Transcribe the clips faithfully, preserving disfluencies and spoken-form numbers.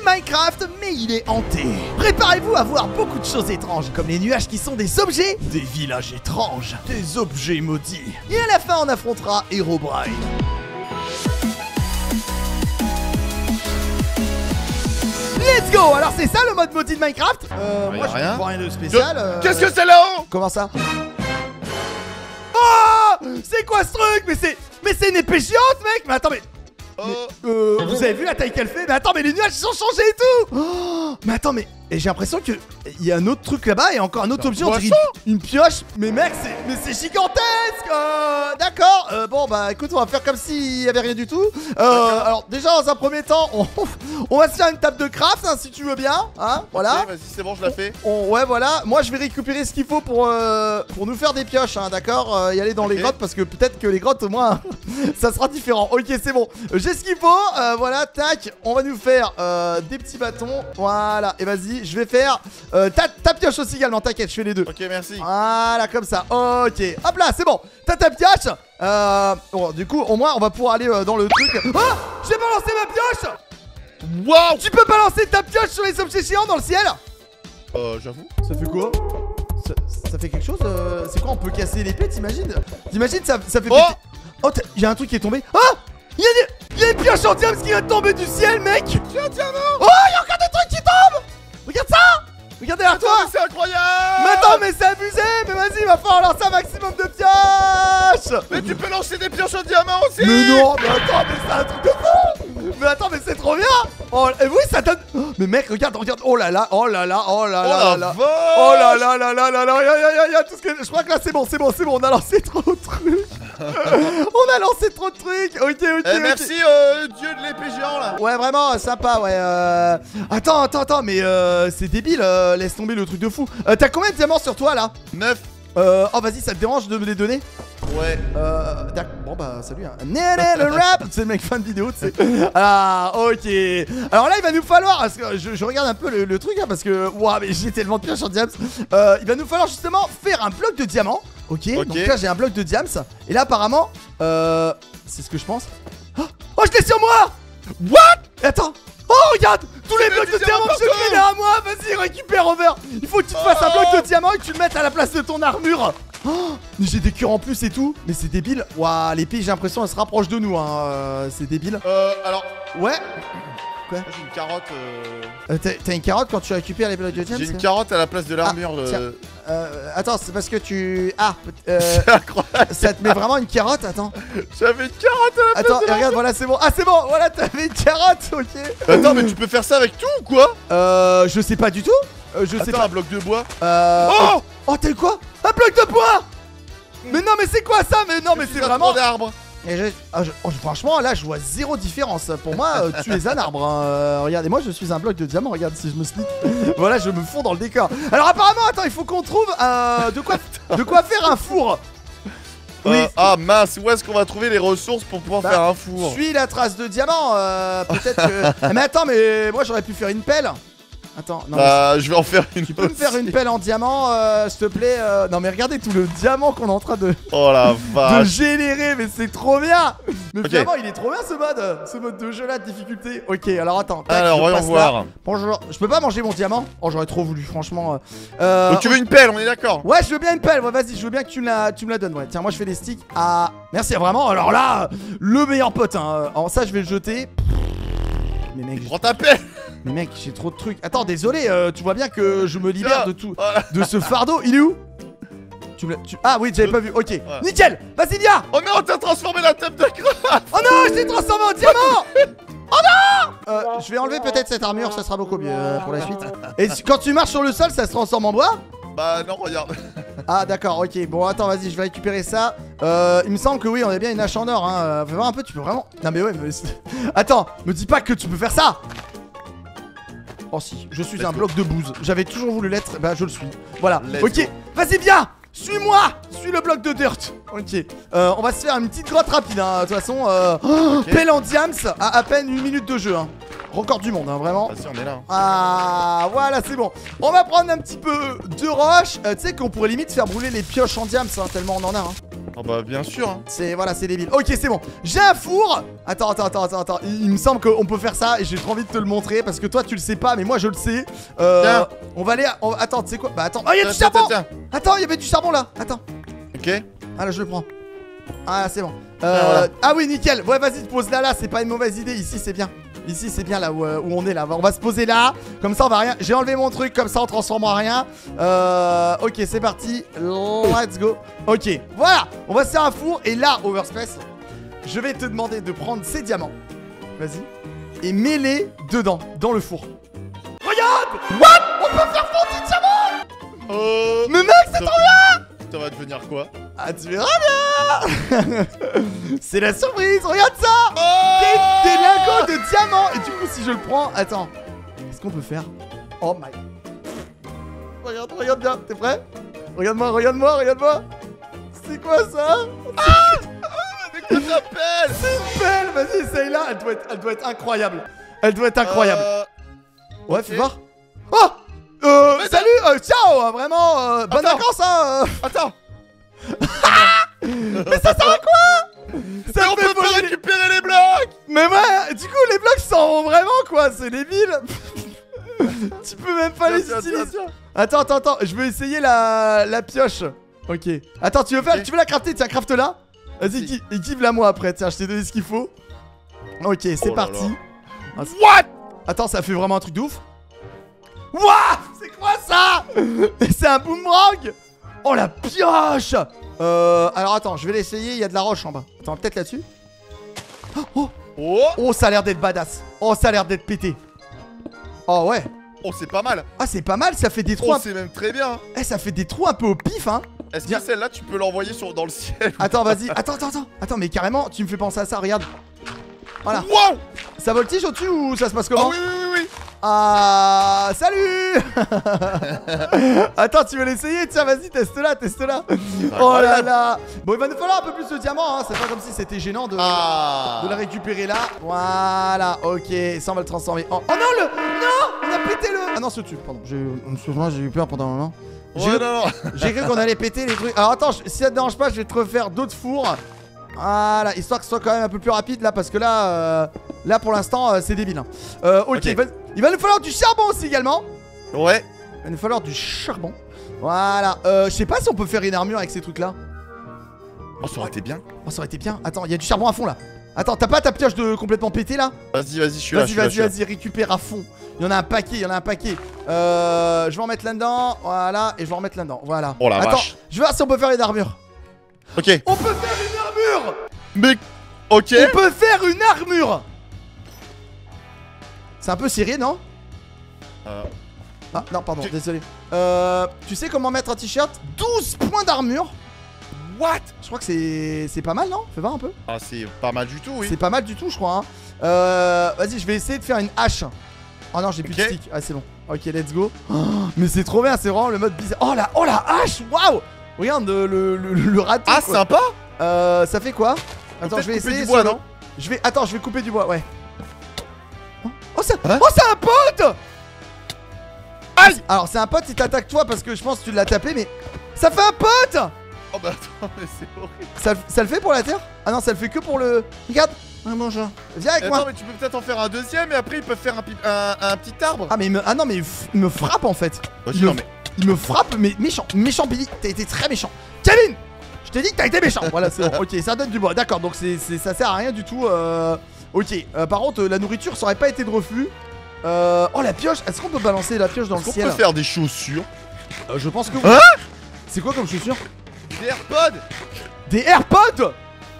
Minecraft, mais il est hanté. Préparez-vous à voir beaucoup de choses étranges, comme les nuages qui sont des objets, des villages étranges, des objets maudits. Et à la fin, on affrontera Herobrine. Let's go! Alors c'est ça le mode maudit de Minecraft? Euh, moi je rien. ne vois rien de spécial. Euh... Qu'est-ce que c'est là-haut? Comment ça? Oh! C'est quoi ce truc? Mais c'est... Mais c'est une épée géante, mec! Mais attends, mais... Oh. mais euh, vous avez vu la taille qu'elle fait? Mais attends, mais les nuages ils ont changé et tout! Oh, mais attends, mais... Et j'ai l'impression que il y a un autre truc là-bas et encore un autre objet, on dirait une, une pioche. Mais mec, c'est mais c'est gigantesque. euh, D'accord. Euh, bon bah écoute, on va faire comme s'il y avait rien du tout. Euh, alors déjà dans un premier temps, on, on va se faire une table de craft hein, si tu veux bien. Hein, voilà. Ok, vas-y, c'est bon, je la fais. On, ouais voilà. Moi je vais récupérer ce qu'il faut pour euh, pour nous faire des pioches. Hein, d'accord. Euh, y aller dans okay. les grottes parce que peut-être que les grottes au moins ça sera différent. Ok, c'est bon. J'ai ce qu'il faut. Euh, voilà. Tac. On va nous faire euh, des petits bâtons. Voilà. Et vas-y. Je vais faire euh, ta, ta pioche aussi également, t'inquiète, je fais les deux. Ok, merci. Voilà, comme ça, ok. Hop là, c'est bon, t'as ta pioche. euh, bon, Du coup, au moins, on va pouvoir aller euh, dans le truc. Oh, j'ai balancé ma pioche. Waouh. Tu peux balancer ta pioche sur les objets géants dans le ciel? Euh, j'avoue. Ça fait quoi? ça, ça fait quelque chose euh, c'est quoi, on peut casser l'épée, t'imagines? T'imagines, ça, ça fait... Oh, oh il y a un truc qui est tombé. Oh, il y a des... Il y a une pioche en diamant qui vient de tomber du ciel, mec. J'ai un diamant. Oh, il y a encore des trucs qui tombent. Regarde ça. Regarde derrière toi. C'est incroyable. Mais attends, mais c'est abusé. Mais vas-y, il va falloir lancer un maximum de pioches. Mais tu peux lancer des pioches en diamant aussi. Mais non, mais attends, mais c'est un truc de fou. Mais attends, mais c'est trop bien. Oh, et oui, ça donne... Mais mec, regarde, regarde. Oh là là, oh là là, oh là oh là la là. vache. Oh là là là là là là. Ya, ya, ya, ya, tout ce que... Je crois que là, c'est bon, c'est bon, c'est bon. On a lancé trop de trucs. On a lancé trop de trucs. Ok, ok, eh, ok. merci, euh, dieu de l'épée géant là. Ouais, vraiment, sympa, ouais. Euh... Attends, attends, attends, mais euh, c'est débile. Euh, laisse tomber le truc de fou. Euh, T'as combien de diamants sur toi là? neuf. Euh, oh, vas-y, ça te dérange de me les donner? Ouais. Euh, d'accord. Bon, bah, salut. Hein. Néné, le rap. C'est le mec fan vidéo, tu sais. Ah, ok. Alors là, il va nous falloir. Parce que je, je regarde un peu le, le truc, hein, parce que. Waouh, mais j'ai tellement de pioches en diams. Euh, il va nous falloir justement faire un bloc de diamant. Ok. Ok. Donc là, j'ai un bloc de diams. Et là, apparemment. Euh. C'est ce que je pense. Oh, oh je l'ai sur moi. What? Attends. Oh, regarde. Tous les blocs de diamants que je crée derrière moi. Vas-y, récupère, Over. Il faut que tu te fasses un bloc de diamant et que tu le mettes à la place de ton armure. Oh, mais j'ai des cœurs en plus et tout. Mais c'est débile. Waouh, l'épée, j'ai l'impression, elle se rapproche de nous. Hein. Euh, c'est débile. Euh, alors. Ouais. Quoi? J'ai une carotte. Euh... Euh, T'as une carotte quand tu récupères les blocs de diamants? J'ai une carotte à la place de l'armure. Ah, euh... euh, attends, c'est parce que tu. Ah, euh, c'est incroyable. Ça te met vraiment une carotte? Attends. J'avais une carotte à la place Attends, de et regarde, voilà, c'est bon. Ah, c'est bon, voilà, t'avais une carotte, ok. Attends, mais tu peux faire ça avec tout ou quoi? Euh, je sais pas du tout. Euh, je Attends, sais pas. un bloc de bois. Euh. Oh, oh, t'as eu quoi? Un bloc de bois. Mais non, mais c'est quoi ça? Mais non, mais c'est vraiment. d'arbres. Et je... Ah, je... Oh, franchement, là, je vois zéro différence. Pour moi, euh, tu es un arbre. Hein. Euh, regardez, moi, je suis un bloc de diamant. Regarde, si je me slip. Voilà, je me fonds dans le décor. Alors, apparemment, attends, il faut qu'on trouve euh, de quoi, de quoi faire un four. Euh, Oui. Ah mince, où est-ce qu'on va trouver les ressources pour pouvoir Bah, faire un four? Suis la trace de diamant. Euh, Peut-être que. Ah, mais attends, mais moi, j'aurais pu faire une pelle. Attends, non. Bah, mais je vais en faire une. Tu peux me faire une pelle en diamant, euh, s'il te plaît? euh... Non, mais regardez tout le diamant qu'on est en train de. Oh la de vache. générer, mais c'est trop bien. Mais okay. Vraiment, il est trop bien ce mode. Ce mode de jeu là de difficulté. Ok, alors attends. Tac, alors, voyons voir. Là. Bonjour. Je peux pas manger mon diamant? Oh, j'aurais trop voulu, franchement. Euh... Donc, tu veux une pelle, on est d'accord? Ouais, je veux bien une pelle. Ouais, vas-y, je veux bien que tu me la, tu me la donnes. Ouais, tiens, moi je fais des sticks. Ah, merci, vraiment. Alors là, le meilleur pote. Hein. Alors, ça, je vais le jeter. Mais mec, prends ta pelle. Mais mec, j'ai trop de trucs. Attends, désolé, euh, tu vois bien que je me libère Tiens, de tout, voilà. de ce fardeau. Il est où? Tu me tu... Ah oui, j'avais pas vu. Ok, ouais. Nickel. Vas-y, viens. Oh non, t'as transformé la table de craft. Oh non, je l'ai transformé en diamant. Oh non. euh, Je vais enlever peut-être cette armure, ça sera beaucoup mieux euh, pour la suite. Et quand tu marches sur le sol, ça se transforme en bois? Bah non, regarde. Ah d'accord, ok. Bon, attends, vas-y, je vais récupérer ça. Euh, il me semble que oui, on a bien une hache en or. Hein. Fais voir un peu, tu peux vraiment... Non mais ouais, mais... Attends, me dis pas que tu peux faire ça. Oh si, je suis un bloc de bouse. J'avais toujours voulu l'être, bah je le suis. Voilà, Let's ok, go. vas-y viens. Suis-moi. Suis le bloc de dirt. Ok, euh, on va se faire une petite grotte rapide hein. De toute façon, euh... okay. Pelle en diams à à peine une minute de jeu hein. Record du monde hein, vraiment. Ah si, on est là. Ah voilà, c'est bon. On va prendre un petit peu de roche. euh, Tu sais qu'on pourrait limite faire brûler les pioches en diams hein, tellement on en a hein. Oh bah bien sûr hein. C'est, voilà, c'est débile. Ok, c'est bon. J'ai un four. Attends, attends, attends, attends, attends. Il, il me semble qu'on peut faire ça et j'ai trop envie de te le montrer parce que toi tu le sais pas, mais moi je le sais. Euh, Tiens. On va aller. À... on- Attends, tu sais quoi? Bah attends. Oh, il y a du Tiens, charbon. tiens, tiens. Attends, il y avait du charbon là. Attends. Ok. Ah là, je le prends. Ah, c'est bon. Euh, voilà. Ah oui, nickel. Ouais, vas-y, te pose là, là. C'est pas une mauvaise idée. Ici, c'est bien. Ici, c'est bien là où, euh, où on est là. On va se poser là. Comme ça, on va rien. J'ai enlevé mon truc. Comme ça, on transforme en rien. Euh, ok, c'est parti. Let's go. Ok, voilà. On va se faire un four. Et là, Overspace, je vais te demander de prendre ces diamants. Vas-y. Et mets-les dedans, dans le four. Regarde. What? On peut faire fondre du diamant. Oh. Mais mec, c'est Ça- trop bien. Ça va devenir quoi? Ah, tu verras bien. C'est la surprise. Regarde ça. Oh. Des, des lingots de diamants. Et du coup, si je le prends, attends, qu'est-ce qu'on peut faire? Oh my. Regarde, regarde bien. T'es prêt? Regarde-moi, regarde-moi, regarde-moi. C'est quoi ça? Mais quoi t'appelles? C'est une pelle. Vas-y, essaye-la. Elle doit être, elle doit être incroyable. Elle doit être incroyable. Euh, Ouais, ok. fais voir. Oh. Euh, Mais salut. euh, ciao. euh, Vraiment. euh, bonnes Attends. vacances, hein. euh. Attends. Mais ça sert à quoi? Ça Mais on fait peut pas voler les- récupérer les blocs. Mais ouais, du coup les blocs s'en vont vraiment quoi, c'est débile. Tu peux même pas les Tiens, tiens, utiliser. tiens, tiens. Attends, attends, attends, je veux essayer la, la pioche. Ok. Attends, tu veux faire, Ok. tu veux la crafter? Tiens, crafte la. Vas-y, Si. équipe-la moi après. Tiens, je t'ai donné ce qu'il faut. Ok, c'est Oh là parti. là. Ah, c'est- What? Attends, ça fait vraiment un truc de ouf. Wouah, c'est quoi ça? C'est un boomerang. Oh la pioche. Euh, alors attends, je vais l'essayer. Il y a de la roche en bas. Attends, peut-être là-dessus. Oh, Oh. oh, ça a l'air d'être badass. Oh, ça a l'air d'être pété. Oh ouais. Oh c'est pas mal. Ah, c'est pas mal. Ça fait des trous. Oh un... c'est même très bien. Eh, ça fait des trous un peu au pif, hein. Est-ce Viens. que celle-là tu peux l'envoyer sur dans le ciel? Attends, vas-y. Attends, attends, attends. Attends, mais carrément, tu me fais penser à ça. Regarde. Voilà. Wow. Ça voltige au-dessus ou ça se passe Oh comment? oui oui oui oui. Ah, salut. Attends, tu veux l'essayer? Tiens, vas-y, teste-la, teste-la. Oh là là. Bon, il va nous falloir un peu plus de diamants, hein. C'est pas comme si c'était gênant de, Ah. de la récupérer là. Voilà, ok. Ça, on va le transformer en... Oh non, le... Non, on a pété le... Ah non, c'est au-dessus, pardon. Excuse-moi, j'ai eu peur pendant un moment. J'ai Ouais, non, non. j'ai cru qu'on allait péter les trucs. Alors attends, je- si ça te dérange pas, je vais te refaire d'autres fours. Voilà, histoire que ce soit quand même un peu plus rapide là, parce que là, euh, là pour l'instant, euh, c'est débile. hein. Euh, ok, Ok. Il, va, il va nous falloir du charbon aussi également. Ouais. Il va nous falloir du charbon. Voilà, euh, je sais pas si on peut faire une armure avec ces trucs là. Oh ça aurait été bien. Oh, ça aurait été bien. Attends, il y a du charbon à fond là. Attends, t'as pas ta pioche de complètement pété là? Vas-y vas-y je suis là. Vas-y, je suis là, vas-y, je suis là. vas-y, récupère à fond. Il y en a un paquet, il y en a un paquet. Euh, je vais en mettre là-dedans. Voilà, et je vais en mettre là-dedans. Voilà. Oh la Attends, vache. je vais voir si on peut faire une armure. Ok. On peut faire une armure. Mais. Ok. On peut faire une armure. C'est un peu serré, non? Euh, Ah, non, pardon, Tu- désolé. Euh, tu sais comment mettre un t-shirt? douze points d'armure. What? Je crois que c'est c'est pas mal, non? Fais voir un peu. Ah c'est pas mal du tout oui. C'est pas mal du tout, je crois. Hein. Euh, Vas-y, je vais essayer de faire une hache. Oh non, j'ai plus Ok. de stick. Ah, c'est bon. Ok, let's go. Oh, mais c'est trop bien, c'est vraiment le mode bizarre. Oh la, oh la hache, waouh! Regarde le, le, le, le raton. Ah quoi. sympa. Euh, ça fait quoi? Attends, peut-être je vais couper essayer. du bois, sur le- non? Je vais. Attends, je vais couper du bois, ouais. Oh, oh, c'est Hein oh, c'est un pote! Aïe. Alors, c'est un pote, il t'attaque toi parce que je pense que tu l'as tapé, mais. Ça fait un pote! Oh bah attends mais c'est horrible. Ça, ça le fait pour la terre? Ah non, ça le fait que pour le. Regarde! Ah, bonjour. Viens avec Attends moi! mais tu peux peut-être en faire un deuxième et après ils peuvent faire un, pi- un, un petit arbre. Ah, mais il me. Ah non, mais il, f- il me frappe en fait! Vas-y, il, me... non, mais- il me frappe, mais méchant! Méchant, Billy! T'as été très méchant! Kevin! Je t'ai dit que t'as été méchant! Voilà, c'est bon. Ok, ça donne du bois. D'accord, donc c'est, c'est- ça sert à rien du tout. Euh... Ok, euh, par contre, euh, la nourriture, ça aurait pas été de refus. Euh... Oh, la pioche! Est-ce qu'on peut balancer la pioche dans Est-ce le qu'on ciel? peut faire des chaussures? Euh, Je pense que oui. Hein? C'est quoi comme chaussure? Des AirPods? Des AirPods.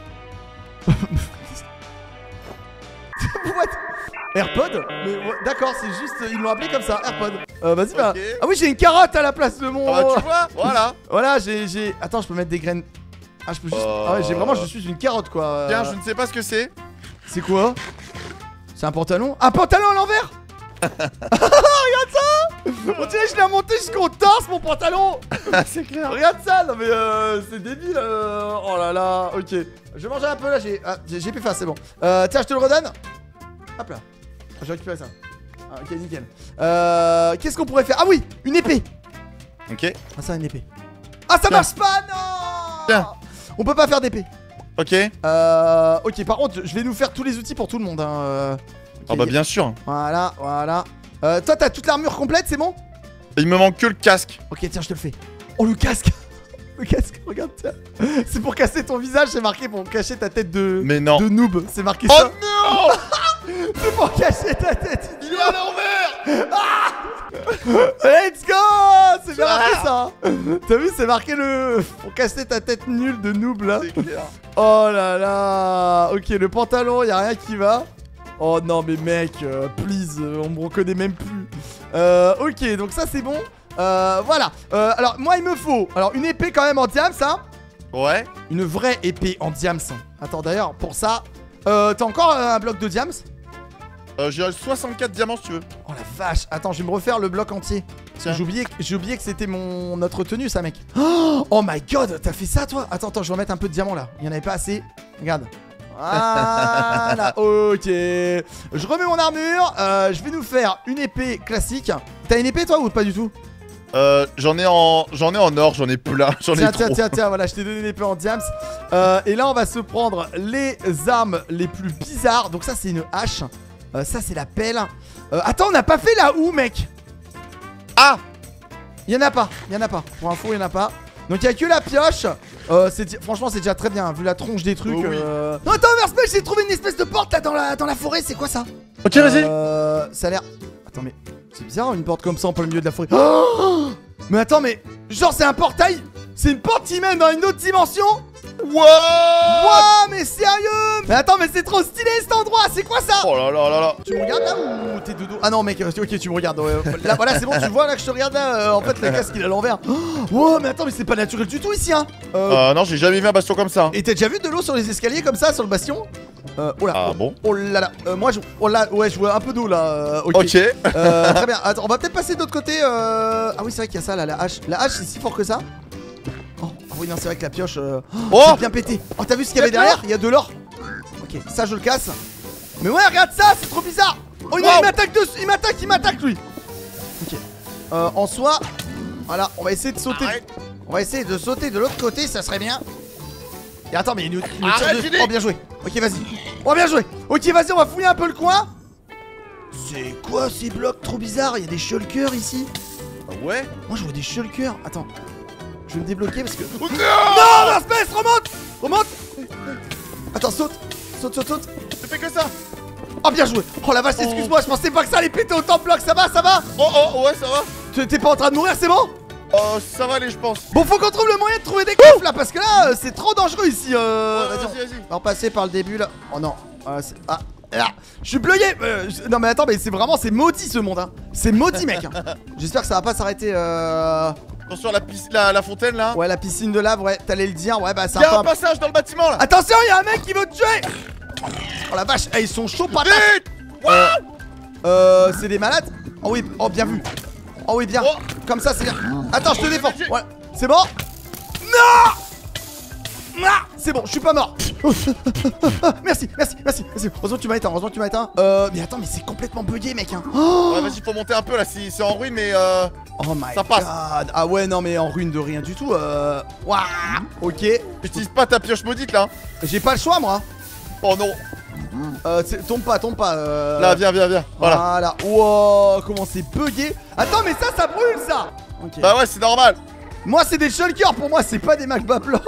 What? AirPods? Mais ouais, d'accord, c'est juste, ils l'ont appelé comme ça, AirPods. Euh, vas-y, bah. Ok. Ah oui, j'ai une carotte à la place de mon. Ah bah tu vois, voilà. Voilà, j'ai, j'ai. Attends, je peux mettre des graines. Ah, je peux juste. Euh. Ah ouais, j'ai vraiment, je suis une carotte quoi. Euh, Tiens, je ne sais pas ce que c'est. C'est quoi? C'est un pantalon? Un pantalon à l'envers? Regarde ça! On dirait que je l'ai monté jusqu'au torse mon pantalon! Ah c'est clair. Regarde ça, non mais euh, c'est débile. euh, Oh là là, ok. Je vais manger un peu là, j'ai ah, j'ai j'ai plus faim, c'est bon. Euh, tiens, je te le redonne. Hop là. J'ai récupéré ça. Ah, ok, nickel. Euh, Qu'est-ce qu'on pourrait faire? Ah oui, une épée. Ok. Ah ça, une épée. Ah ça Tiens. marche pas, non. Tiens. On peut pas faire d'épée. Ok. Euh, ok, par contre, je vais nous faire tous les outils pour tout le monde. Hein. euh. Ah bah bien sûr. Voilà, voilà. Euh, toi, t'as toute l'armure complète, c'est bon? Il me manque que le casque. Ok, tiens, je te le fais. Oh, le casque. Le casque, regarde, tiens. C'est pour casser ton visage, c'est marqué pour cacher ta tête de, Mais non. de noob. C'est marqué Oh ça. non. C'est pour cacher ta tête. Il est à l'envers. Let's go. C'est bien marqué ça. T'as vu, c'est marqué le... Pour casser ta tête nulle de noob là. C'est clair. Oh là là. Ok, le pantalon, y'a rien qui va. Oh non mais mec, euh, please, euh, on me reconnaît même plus. Euh, ok, donc ça c'est bon. Euh, voilà. Euh, alors moi il me faut, alors une épée quand même en diams, hein. Ouais. Une vraie épée en diams. Attends d'ailleurs, pour ça, euh, t'as encore euh, un bloc de diams? Euh, J'ai soixante-quatre diamants si tu veux. Oh la vache. Attends, je vais me refaire le bloc entier. Tiens. J'ai oublié, j'ai oublié que c'était mon notre tenue ça mec. Oh, oh my god, t'as fait ça toi? Attends, attends, je vais remettre un peu de diamant là. Il y en avait pas assez. Regarde. Voilà, ok. Je remets mon armure. euh, Je vais nous faire une épée classique. T'as une épée toi ou pas du tout? Euh, j'en ai en, j'en ai en or, j'en ai plein, j'en ai Tiens, trop. tiens, tiens, tiens, voilà, je t'ai donné une épée en diams. euh, Et là on va se prendre les armes les plus bizarres. Donc ça c'est une hache. euh, Ça c'est la pelle. euh, Attends, on n'a pas fait la houe mec. Ah. Il y en a pas, il y en a pas. Pour info, il y en a pas. Donc il y a que la pioche. euh, c'est, Franchement c'est déjà très bien, vu la tronche des trucs. Oh oui. euh... Non attends, Overspace, j'ai trouvé une espèce de porte là dans la, dans la forêt, c'est quoi ça? Ok, vas-y. euh, Ça a l'air... Attends mais... C'est bizarre une porte comme ça en plein milieu de la forêt. Oh, mais attends mais... Genre c'est un portail. C'est une porte qui mène dans une autre dimension. Wow. Wow, mais sérieux? Mais attends, mais c'est trop stylé cet endroit, c'est quoi ça? Oh là là là là. Tu me regardes là ou t'es de dos? Ah non mec, euh, ok tu me regardes. ouais, Là voilà c'est bon, tu vois là que je te regarde là. euh, En fait le casque il est à l'envers. Oh, wow, mais attends, mais c'est pas naturel du tout ici hein. euh, Euh, non, j'ai jamais vu un bastion comme ça. Et t'as déjà vu de l'eau sur les escaliers comme ça sur le bastion? euh, Oh là. Ah oh, bon? Oh là là. euh, Moi je... Oh là, ouais je vois un peu d'eau là. euh, Ok, Ok. euh, très bien. Attends, on va peut-être passer de l'autre côté. euh... Ah oui c'est vrai qu'il y a ça là, la hache. La hache c'est si fort que ça? Oh, ah oui non c'est vrai que la pioche euh... Oh. c'est bien pété. Oh t'as vu ce qu'il y avait derrière? Il y a de l'or. Ok, ça je le casse. Mais ouais regarde ça, c'est trop bizarre. Oh non, Wow. il m'attaque dessus, il m'attaque, il m'attaque lui. Ok. Euh, en soi, voilà, on va essayer de sauter. Arrête. On va essayer de sauter de l'autre côté, ça serait bien. Et attends, mais il nous, il nous tire Arrête, dessus. j'ai dit. Oh bien joué. Ok vas-y. Oh bien joué. Ok vas-y, on va fouiller un peu le coin. C'est quoi ces blocs trop bizarres? Il y a des shulkers ici. Ah ouais. Moi je vois des shulkers. Attends. Je vais me débloquer parce que... Oh, non. Non, la espèce, remonte. Remonte. Attends, saute. Saute, saute, saute. Je fais que ça. Oh bien joué. Oh la vache, excuse-moi, je pensais pas que ça allait péter autant de blocs. Ça va, ça va? Oh oh ouais, ça va. Tu- T'es pas en train de mourir, c'est bon? Euh, ça va aller, je pense. Bon, faut qu'on trouve le moyen de trouver des coffres là, parce que là, euh, c'est trop dangereux ici. Euh... Ouais, Vas-y, vas-y, vas-y. on va passer par le début là. Oh non. Ah, c'est- ah, ah, je suis bugué. Euh, je- Non mais attends, mais c'est vraiment, c'est maudit ce monde. Hein. C'est maudit mec. Hein. J'espère que ça va pas s'arrêter. Euh... Attention, la, pis- la, la fontaine là. Ouais, la piscine de lave, ouais. T'allais le dire. Ouais, bah c'est Il y a un un peu. un- passage dans le bâtiment là. Attention, il y a un mec qui veut te tuer. Oh la vache, eh, ils sont chauds patates. Vite. Euh, euh, c'est des malades. Oh oui, oh bien vu. Oh oui, bien. Oh. Comme ça, c'est bien. Attends, je te défends. Ouais, c'est bon. Non. Ah, c'est bon, je suis pas mort. Merci, merci, merci, merci. Heureusement que tu m'as éteint, heureusement que tu m'as étein. Euh, mais attends, mais c'est complètement bugué, mec. Hein. Oh, Ouais, vas-y, faut monter un peu là. C'est c'est en ruine, mais euh. oh my Ça passe. god. Ah ouais, non, mais en ruine de rien du tout. Euh. Waouh. Ok. J'utilise pas ta pioche maudite là. J'ai pas le choix, moi. Oh non. Euh, c'est- tombe pas, tombe pas. Euh... Là, viens, viens, viens. Voilà. Voilà. Wow, comment c'est bugué. Attends, mais ça, ça brûle, ça. Ok. Bah ouais, c'est normal. Moi, c'est des shulkers. Pour moi, c'est pas des magma blocks.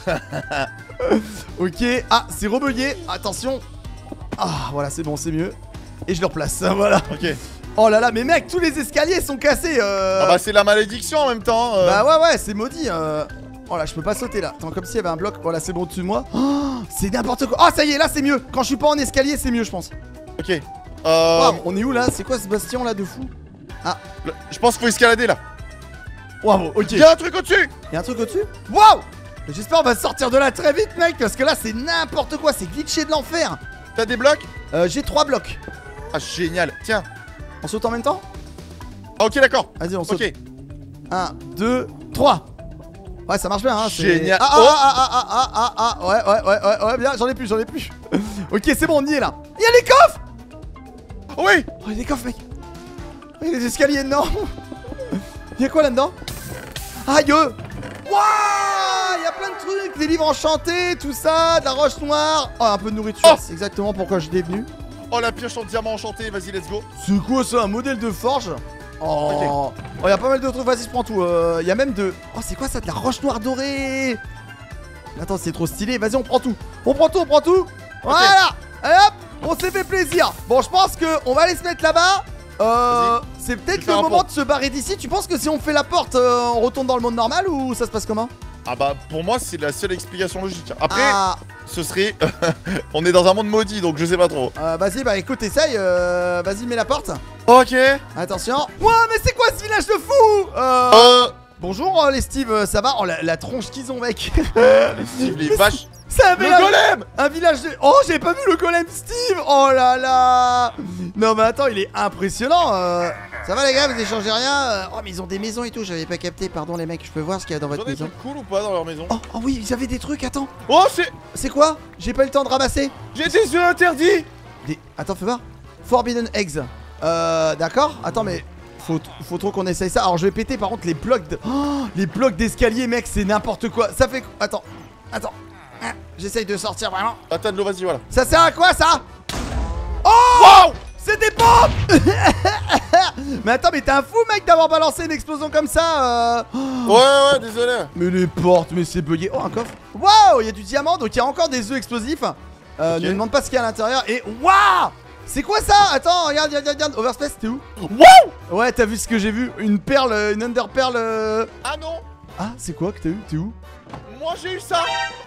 Ok. Ah, c'est rebugué. Attention. Ah, voilà, c'est bon, c'est mieux. Et je le replace. Voilà. Ok. Oh là là, mais mec, tous les escaliers sont cassés. Euh... Ah bah c'est la malédiction en même temps. euh. Bah ouais, ouais, c'est maudit. Euh... Oh là, je peux pas sauter là. Attends, comme s'il y avait un bloc. Voilà, c'est bon au-dessus de moi. Oh, c'est n'importe quoi. Oh, ça y est, là, c'est mieux. Quand je suis pas en escalier, c'est mieux, je pense. Ok. Euh. Wow, on est où là? C'est quoi ce bastion là de fou? Ah, le- Je pense qu'il faut escalader là. waouh, ok. Il y a un truc au-dessus. Y'a un truc au-dessus? Waouh! J'espère on va sortir de là très vite, mec, parce que là, c'est n'importe quoi. C'est glitché de l'enfer. T'as des blocs? Euh, j'ai trois blocs. Ah génial. Tiens. On saute en même temps? Ah, ok, d'accord. Vas-y, on saute. Ok. un, deux, trois. Ouais, ça marche bien, hein. c'est- Génial. Ah, ah, Oh. ah, ah, ah, ah, ah, ah, ouais, ouais, ouais, ouais, ouais, bien, j'en ai plus, j'en ai plus. Ok, c'est bon, on y est là. Y'a les coffres! Oui. Oh, y'a des coffres, mec. Oh, y'a des escaliers énormes. Y'a quoi là-dedans? Aïe! Wouah! Y'a plein de trucs, des livres enchantés, tout ça, de la roche noire. Oh, un peu de nourriture, Oh c'est exactement pourquoi je l'ai venu. Oh, la pioche en diamant enchanté, vas-y, let's go. C'est quoi ça, un modèle de forge? Oh, Okay. oh, y a pas mal de trucs, vas-y, je prends tout. Euh, y a même de... Oh, c'est quoi ça, de la roche noire dorée? Attends, c'est trop stylé, vas-y, on prend tout. On prend tout, on prend tout. Voilà. Allez hop, on s'est fait plaisir. Bon, je pense que on va aller se mettre là-bas. Euh, c'est peut-être le moment de se barrer d'ici. Tu penses que si on fait la porte, euh, on retourne dans le monde normal ou ça se passe comment? Ah bah, pour moi, c'est la seule explication logique. Après, Ah, ce serait... on est dans un monde maudit, donc je sais pas trop. euh, vas-y, bah écoute, essaye. Euh, vas-y, mets la porte. Ok. Attention. Ouah, mais c'est quoi ce village de fou? Euh... Euh... Bonjour euh, les Steve, euh, ça va? Oh la, la tronche qu'ils ont mec. Steve, les vaches. Ça Le avait un, golem. un village de... Oh j'ai pas vu le golem Steve. Oh là là. Non mais attends il est impressionnant euh... Ça va les gars, vous échangez rien euh... Oh mais ils ont des maisons et tout, j'avais pas capté. Pardon les mecs, je peux voir ce qu'il y a dans Ils ont votre des maison? trucs cool ou pas dans leur maison? Oh, oh oui ils avaient des trucs, attends. Oh, c'est... C'est quoi? J'ai pas eu le temps de ramasser. J'ai des œufs interdits. Des... Attends fais voir. Forbidden Eggs. Euh d'accord. Attends mais... Faut, faut trop qu'on essaye ça. Alors je vais péter par contre les blocs de... Oh, les blocs d'escalier mec c'est n'importe quoi. Ça fait... Attends. Attends. Ah, j'essaye de sortir vraiment. Ah, t'as de l'eau, vas-y, voilà. Ça sert à quoi ça? Oh Wow. c'est des bombes. Mais attends mais t'es un fou mec d'avoir balancé une explosion comme ça euh... Ouais, ouais, désolé. Mais les portes mais c'est bugué. Oh un coffre. Waouh il y a du diamant donc il y a encore des œufs explosifs. euh, Ok. Ne me demande pas ce qu'il y a à l'intérieur. Et waouh c'est quoi ça? Attends regarde regarde regarde. Overspace t'es où? Wow. Ouais t'as vu ce que j'ai vu? Une perle, une under perle euh... Ah non. Ah c'est quoi que t'as eu? T'es où? Moi, j'ai eu ça.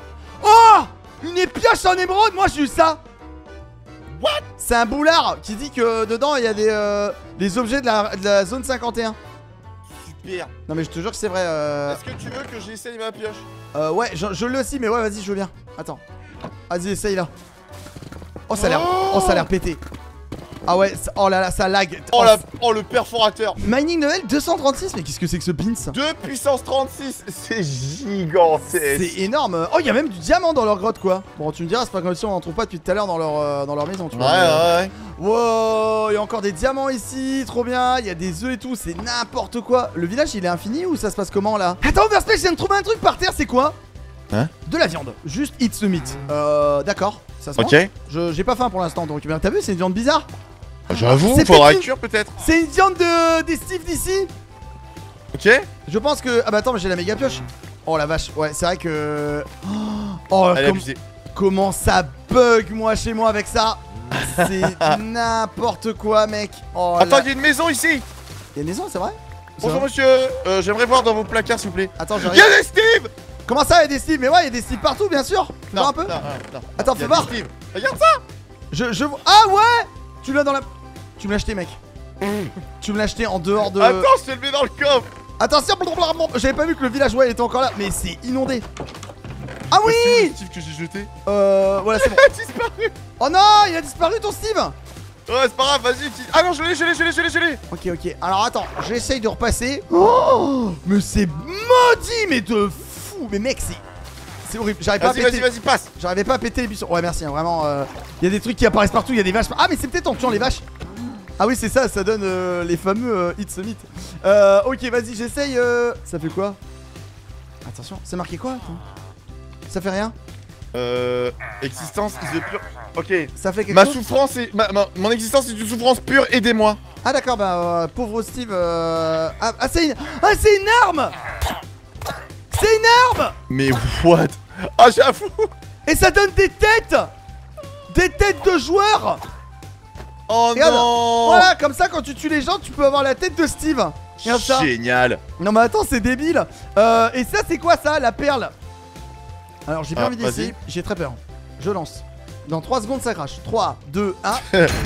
Oh une pioche en émeraude. Moi j'ai eu ça. What? C'est un boulard qui dit que dedans il y a des, euh, des objets de la, de la zone cinquante et un. Super. Non mais je te jure que c'est vrai euh... Est-ce que tu veux que j'essaye ma pioche? euh ouais je, je l'ai aussi mais ouais vas-y je veux bien. Attends. Vas-y essaye là. Oh ça a l'air oh ça a l'air pété. Ah ouais ça- oh là là ça lag. Oh, la... oh, le perforateur. Mining level deux cent trente-six. Mais qu'est-ce que c'est que ce pins? deux puissance trente-six. C'est gigantesque. C'est énorme. Oh il y a même du diamant dans leur grotte quoi. Bon tu me diras c'est pas comme si on en trouve pas depuis tout à l'heure dans leur, euh, dans leur maison tu Ouais, vois. ouais, ouais. Wow, il y a encore des diamants ici, trop bien, il y a des œufs et tout, c'est n'importe quoi. Le village il est infini ou ça se passe comment là? Attends Overspace, je viens de trouver un truc par terre, c'est quoi? Hein? De la viande, juste eat the meat. Euh, d'accord, ça se mange. Ok. Je- J'ai pas faim pour l'instant donc, ben, t'as vu, c'est une viande bizarre. J'avoue, C'est faudra petit. cuire peut-être. C'est une viande de des Steve d'ici. Ok. Je pense que... Ah bah attends, mais j'ai la méga pioche. Oh la vache, ouais, c'est vrai que... Oh, Elle est comme- abusée. comment ça bug moi chez moi avec ça. C'est n'importe quoi mec. Oh Attends, là. il y a une maison ici. Il y a une maison, c'est vrai? C'est Bonjour vrai monsieur, euh, j'aimerais voir dans vos placards s'il vous plaît. Attends, Il j'arrive. y a des Steve. Comment ça, il y a des Steve? Mais ouais, il y a des Steve partout, bien sûr. Tu vois un peu? non, non, non. Attends, Il y fais a voir. des Steve. Regarde ça. Je, je vois. Ah ouais! Tu l'as dans la. Tu me l'as acheté, mec. Tu me l'as acheté en dehors de. Attends, je te le mets dans le coffre. Attention, blablabla. J'avais pas vu que le village ouais, il était encore là, mais c'est inondé. Ah C'est où oui! le Steve que j'ai jeté? Euh. Voilà, c'est bon. Il a disparu. Oh non, il a disparu ton Steve! Ouais, c'est pas grave, vas-y. Petit... Ah non, je l'ai, je l'ai, je l'ai, je l'ai, je l'ai. Ok, ok. Alors attends, j'essaye de repasser. Oh! Mais c'est maudit, mais de fou! Mais mec, c'est. C'est horrible. J'arrive pas à Vas-y, péter. vas-y, vas-y, passe. J'arrivais pas à péter les buissons. Ouais, merci, hein, vraiment. Il y a des trucs qui apparaissent partout, il y a des vaches. Ah, mais c'est peut-être en tuant les vaches. Ah, oui, c'est ça, ça donne euh, les fameux euh, Hit Summit. Euh, ok, vas-y, j'essaye. Euh... Ça fait quoi? Attention, c'est marqué quoi? Attends. Ça fait rien? Euh. Existence is a pure. Ok. Ça fait quelque Ma chose? souffrance est. Ma, ma- Mon existence est une souffrance pure, aidez-moi. Ah, d'accord, bah, euh, pauvre Steve. Euh... Ah, ah, c'est une. Ah, c'est une arme! C'est une arme! Mais what? Ah, j'avoue. Et ça donne des têtes! Des têtes de joueurs! Oh Regarde. non. Voilà, comme ça, quand tu tues les gens, tu peux avoir la tête de Steve. Regarde ça. Génial. Non mais attends c'est débile. euh, Et ça c'est quoi ça? La perle. Alors j'ai bien Ah, envie d'essayer. vas-y. J'ai très peur. Je lance. Dans trois secondes ça crache. trois, deux, un.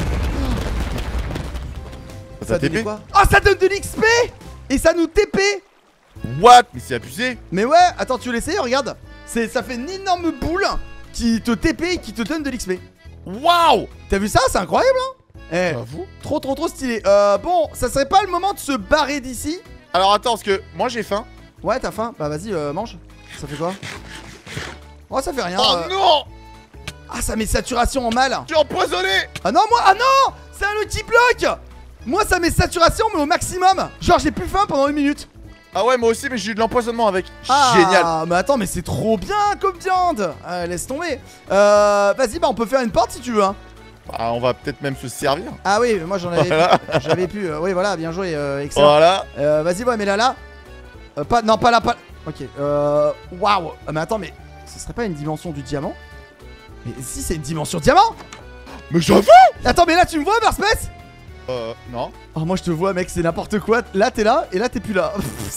Ça donne T P? quoi? Oh ça donne de l'X P. Et ça nous T P. What? Mais c'est abusé. Mais ouais attends tu l'essayes regarde. Ça fait une énorme boule qui te T P et qui te donne de l'X P. Waouh. T'as vu ça? C'est incroyable hein. Eh J'avoue. trop trop trop stylé. Euh bon ça serait pas le moment de se barrer d'ici? Alors attends, parce que moi j'ai faim. Ouais t'as faim? Bah vas-y euh, mange. Ça fait quoi? Oh ça fait rien. Oh euh. non. Ah ça met saturation en mal. Tu es empoisonné. Ah non moi ah non c'est un outil bloc. Moi ça met saturation mais au maximum. Genre j'ai plus faim pendant une minute. Ah ouais, moi aussi, mais j'ai eu de l'empoisonnement avec. Ah, Génial. mais attends, mais c'est trop bien comme viande. euh, Laisse tomber. euh, Vas-y, bah on peut faire une porte si tu veux hein. Bah, on va peut-être même se servir. Ah oui, moi j'en avais Voilà. plus. J'avais plus, euh, oui voilà, bien joué, euh, excellent. Voilà. euh, Vas-y, ouais, mais là, là euh, pas, non, pas là, pas là. Ok, euh, waouh. Ah, mais attends, mais ce serait pas une dimension du diamant? Mais si, c'est une dimension diamant. Mais j'avoue. Attends, mais là tu me vois, Barspace? Euh, non. Oh, moi je te vois, mec, c'est n'importe quoi. Là t'es là, et là t'es plus là.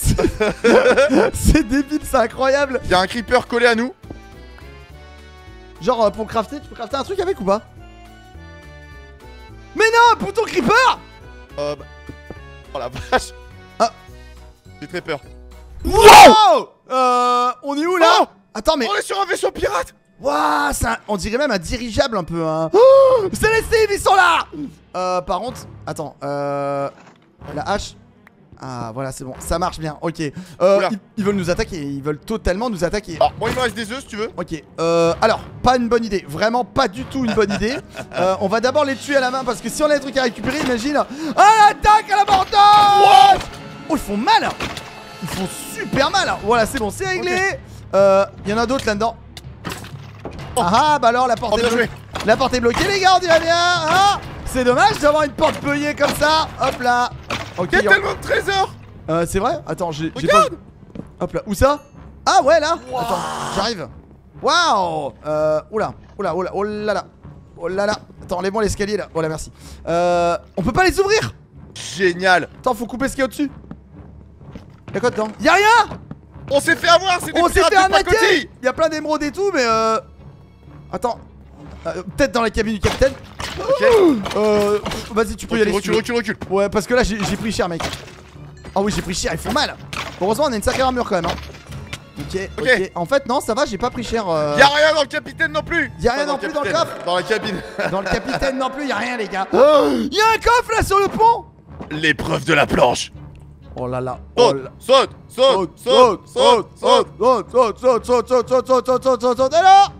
C'est débile, c'est incroyable. Y'a un creeper collé à nous. Genre, euh, pour crafter, tu peux crafter un truc avec ou pas? Mais non, bouton creeper. Euh, bah... Oh la vache. Ah. J'ai très peur. Wow. Euh, on est où là? Oh. Attends, mais... On est sur un vaisseau pirate. Waouh, ça, on dirait même un dirigeable un peu, hein. Oh, Célestine, ils sont là. Euh, par contre, attends, euh... la hache. Ah, voilà, c'est bon, ça marche bien, ok. Euh, ils, ils veulent nous attaquer, ils veulent totalement nous attaquer. Ah, bon, il me reste des œufs si tu veux. Ok, euh, alors, pas une bonne idée, vraiment pas du tout une bonne idée. euh, On va d'abord les tuer à la main parce que si on a des trucs à récupérer, imagine. Ah, l'attaque à la mortelle. Oh, ils font mal. Ils font super mal. Voilà, c'est bon, c'est réglé. Okay. Euh, il y en a d'autres là-dedans. Oh. Ah, bah alors, la porte Oh, est bien bloquée. joué. La porte est bloquée, les gars, on dirait bien. Ah, c'est dommage d'avoir une porte buggée comme ça. Hop là. Ok, Il y a y a- tellement de trésors. euh, c'est vrai? Attends, j'ai j'ai pas. Regarde. Hop là, où ça? Ah ouais là. Wow. Attends, j'arrive. Waouh. Euh, oula, oula, oula, oh là là. Oh là là. Attends, enlève-moi l'escalier là. Voilà, merci. Euh, on peut pas les ouvrir. Génial. Attends, faut couper ce qu'il y a au-dessus. Y'a quoi dedans? Y'a rien. On s'est fait avoir, c'est des On s'est pirates fait de arnaquer. pacotille. Y'a plein d'émeraudes et tout, mais euh... Attends. Euh, Peut-être dans la cabine du capitaine. Ok. Euh, vas-y, tu peux y aller. Recule, Si tu veux. recule, recule. Ouais, parce que là j'ai j'ai pris cher, mec. Ah oui, j'ai pris cher, ils font mal. Heureusement, on a une sacrée armure quand même. Hein. Ok, ok. Ok. En fait, non, ça va, j'ai pas pris cher. Euh... Y'a rien dans le capitaine non plus. Y'a rien Enfin, non plus dans le capitaine, coffre. Dans la cabine. Dans le capitaine non plus, y'a rien, les gars. Oh, y'a un coffre là sur le pont. L'épreuve de la planche. Oh là là. Oh Saute, là. saute, saute, saute, saute, saute. saute, saute, saute, saute, saute, saute, saute, saute, saute, saute, saute, alors.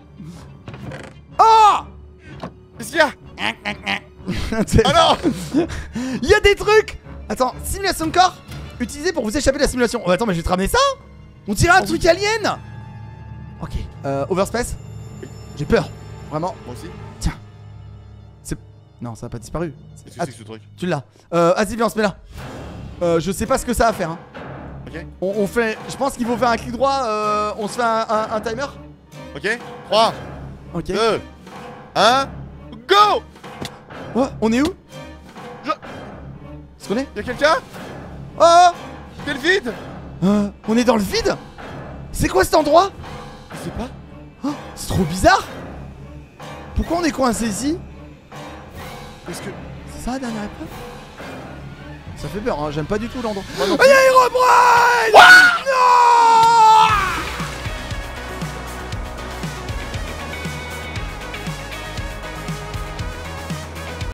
Oh. Qu'est-ce qu'il y a? C'est- Ah non. Il y a des trucs. Attends, simulation de corps utilisée pour vous échapper de la simulation. Oh, attends, mais je vais te ramener ça. On dirait un truc alien. Ok, euh, Overspace. J'ai peur, vraiment. Moi aussi. Tiens. C'est... Non, ça a pas disparu. Qu'est-ce que Ah, c'est que ce truc? tu l'as. Euh, vas-y, viens, on se met là. Euh, je sais pas ce que ça va faire. Hein. Ok. On, on fait... Je pense qu'il faut faire un clic droit. Euh, on se fait un, un, un timer. Ok. trois, Ok. deux, un, go. Oh, on est où? Je... Est-ce qu'on est? Y'a quelqu'un? Oh, Quel vide? euh, on est dans le vide. C'est quoi cet endroit? Je sais pas. Oh, c'est trop bizarre. Pourquoi on est coincé ici? Est-ce que... C'est ça la dernière épreuve? Ça fait peur, hein, j'aime pas du tout l'endroit. Moi non Aïe, Herobrine.